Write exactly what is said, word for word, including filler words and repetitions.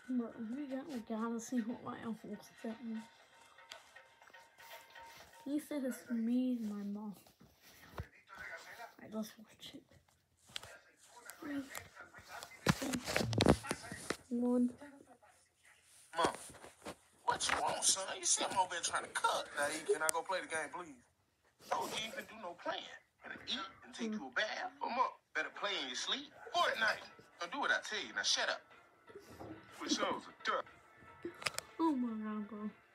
Bro, we gotta, gotta see what my uncle sent me. He said it's me and my mom. Alright, let's watch it. Three, two, one. Mom, what you want, son? You see I'm over there trying to cook. Now, E, can I go play the game, please? No, you ain't finna do no playing. Better eat and take mm. you a bath. Come on. Better play in your sleep. Fortnite. Don't do what I tell you. Now, shut up. Which shows a duck. Oh my god, bro.